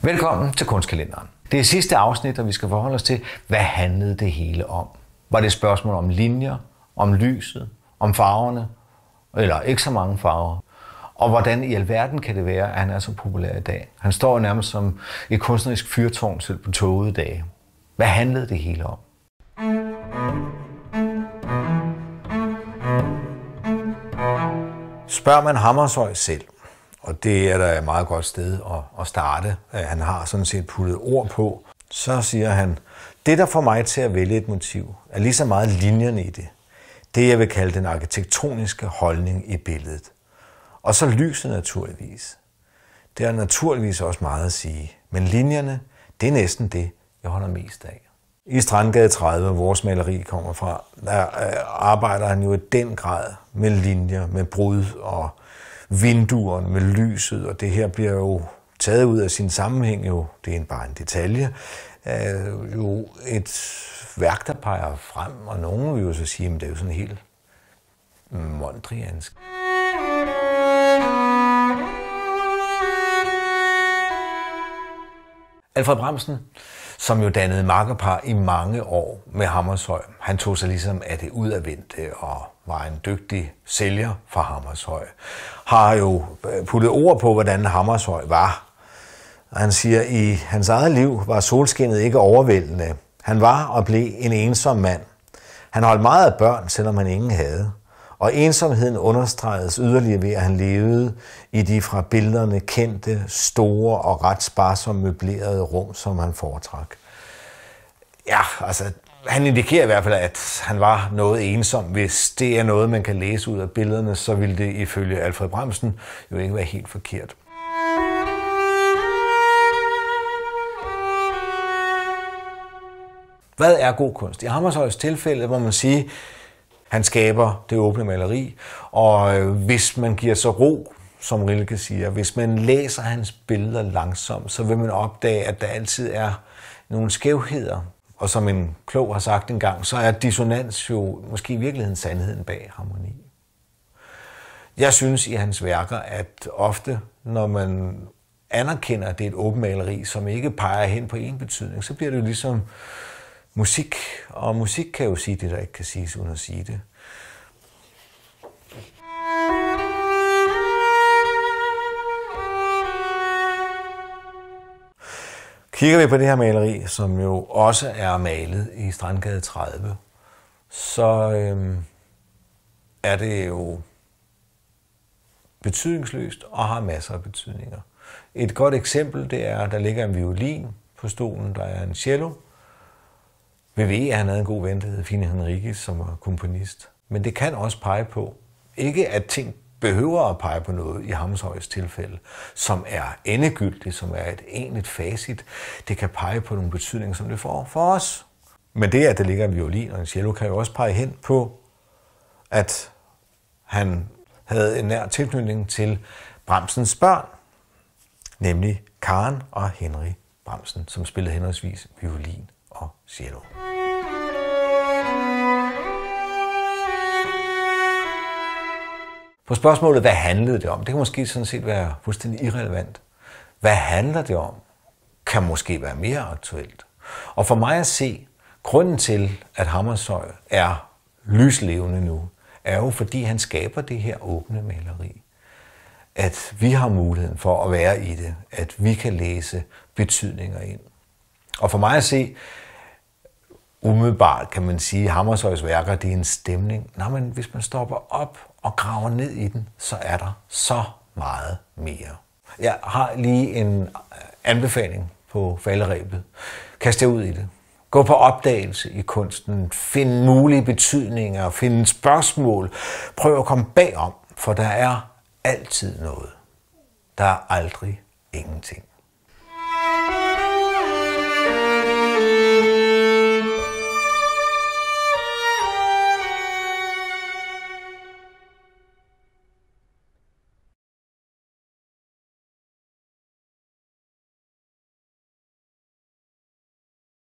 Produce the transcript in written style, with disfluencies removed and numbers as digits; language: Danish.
Velkommen til Kunstkalenderen. Det er sidste afsnit, og vi skal forholde os til, hvad handlede det hele om? Var det et spørgsmål om linjer, om lyset, om farverne, eller ikke så mange farver? Og hvordan i alverden kan det være, at han er så populær i dag? Han står nærmest som et kunstnerisk fyrtårn selv på tågede dage. Hvad handlede det hele om? Spørger man Hammershøi selv, og det er da et meget godt sted at starte, han har sådan set puttet ord på, så siger han, det der får mig til at vælge et motiv, er lige så meget linjerne i det. Det jeg vil kalde den arkitektoniske holdning i billedet. Og så lyset naturligvis. Det er naturligvis også meget at sige, men linjerne, det er næsten det, jeg holder mest af. I Strandgade 30, hvor vores maleri kommer fra, der arbejder han jo i den grad med linjer, med brud og vinduerne, med lyset, og det her bliver jo taget ud af sin sammenhæng, jo, det er bare en detalje, jo et værk, der peger frem, og nogen vil jo så sige, at det er jo sådan helt mondriansk. Alfred Bremsen, som jo dannede makkerpar i mange år med Hammershøi, han tog sig ligesom af det udadvendte og var en dygtig sælger for Hammershøi, har jo puttet ord på, hvordan Hammershøi var. Og han siger, at i hans eget liv var solskinnet ikke overvældende. Han var og blev en ensom mand. Han holdt meget af børn, selvom han ingen havde. Og ensomheden understregedes yderligere ved, at han levede i de fra billederne kendte, store og ret sparsomt møblerede rum, som han foretrak. Ja, altså, han indikerer i hvert fald, at han var noget ensom. Hvis det er noget, man kan læse ud af billederne, så ville det ifølge Alfred Bremsen jo ikke være helt forkert. Hvad er god kunst? I Hammershøis tilfælde må man sige, han skaber det åbne maleri, og hvis man giver sig ro, som Rilke siger, hvis man læser hans billeder langsomt, så vil man opdage, at der altid er nogle skævheder. Og som en klog har sagt engang, så er dissonans jo måske i virkeligheden sandheden bag harmoni. Jeg synes i hans værker, at ofte, når man anerkender, at det er et åbent maleri, som ikke peger hen på en betydning, så bliver det jo ligesom musik, og musik kan jo sige det, der ikke kan siges uden at sige det. Kigger vi på det her maleri, som jo også er malet i Strandgade 30, så er det jo betydningsløst og har masser af betydninger. Et godt eksempel, det er, at der ligger en violin på stolen, der er en cello. Vi ved, at han havde en god ven, der hed Fine Henriques, som var komponist. Men det kan også pege på, ikke at ting behøver at pege på noget i Hammershøis tilfælde, som er endegyldigt, som er et egentligt facit. Det kan pege på nogle betydninger, som det får for os. Men det, at der ligger en violin og en cello, kan jo også pege hen på, at han havde en nær tilknytning til Bremsens børn, nemlig Karen og Henry Bremsen, som spillede henholdsvis violin og cello. På spørgsmålet, hvad handlede det om? Det kan måske sådan set være fuldstændig irrelevant. Hvad handler det om? Kan måske være mere aktuelt. Og for mig at se, grunden til, at Hammershøi er lyslevende nu, er jo fordi han skaber det her åbne maleri. At vi har muligheden for at være i det, at vi kan læse betydninger ind. Og for mig at se, umiddelbart kan man sige, at Hammershøis værker, det er en stemning. Nå, men hvis man stopper op og graver ned i den, så er der så meget mere. Jeg har lige en anbefaling på falderebet. Kast jer ud i det. Gå på opdagelse i kunsten. Find mulige betydninger. Find spørgsmål. Prøv at komme bagom, for der er altid noget. Der er aldrig ingenting.